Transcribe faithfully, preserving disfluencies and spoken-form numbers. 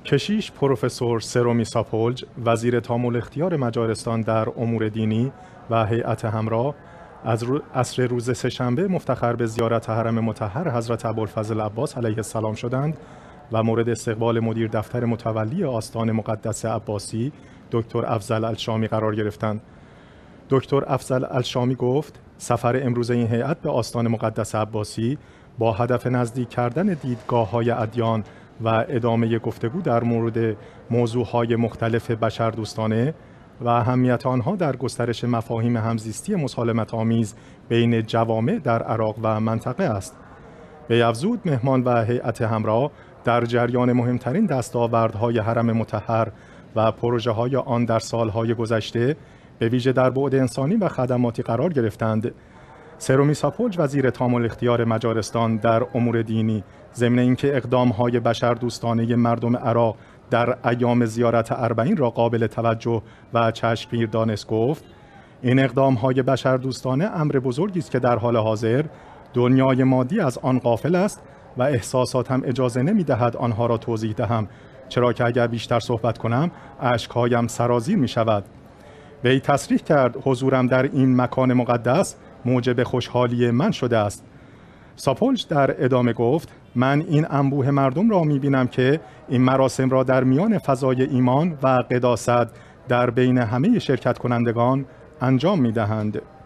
کشیش پروفسور سرومی ساپولج، وزیر تامل اختیار مجارستان در امور دینی و هیئت همراه، از عصر روز سه‌شنبه مفتخر به زیارت حرم مطهر حضرت ابوالفضل عباس علیه السلام شدند و مورد استقبال مدیر دفتر متولی آستان مقدس عباسی دکتر افضل الشامی قرار گرفتند. دکتر افضل الشامی گفت سفر امروز این هیئت به آستان مقدس عباسی با هدف نزدیک کردن دیدگاه‌های ادیان و ادامه گفتگو در مورد موضوعهای مختلف بشردوستانه و اهمیت آنها در گسترش مفاهیم همزیستی مسالمت آمیز بین جوامع در عراق و منطقه است. وی افزود مهمان و هیئت همراه در جریان مهمترین دستاوردهای حرم مطهر و پروژه‌های آن در سالهای گذشته به ویژه در بعد انسانی و خدماتی قرار گرفتند. سرومی ساپولج، وزیر تامل اختیار مجارستان در امور دینی، ضمن اینکه اقدام‌های بشردوستانه مردم عراق در ایام زیارت اربعین را قابل توجه و چشمگیر دانست، گفت این اقدام‌های بشردوستانه امر بزرگی است که در حال حاضر دنیای مادی از آن غافل است و احساسات هم اجازه نمی‌دهد آنها را توضیح دهم، چرا که اگر بیشتر صحبت کنم اشک‌هایم سرازیر می‌شود. وی تصریح کرد حضورم در این مکان مقدس موجب خوشحالی من شده است. ساپولج در ادامه گفت من این انبوه مردم را می‌بینم که این مراسم را در میان فضای ایمان و قداست در بین همه شرکت کنندگان انجام می‌دهند.